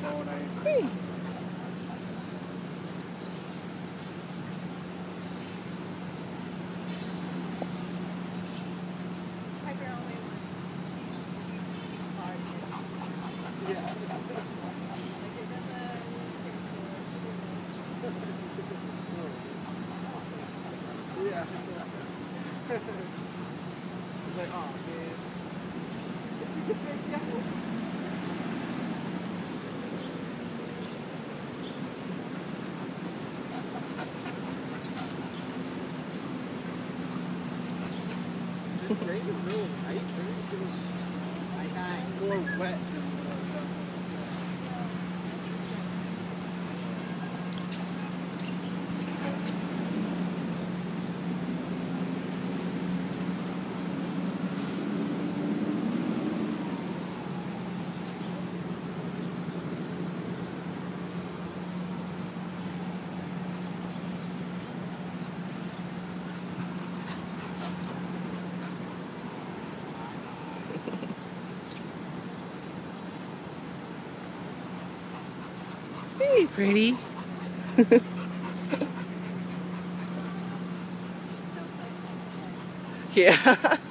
Hey. Yeah, it's like, oh man. Just rain in the middle of the night, rain feels more wet than what I was done. Hey, pretty. Yeah.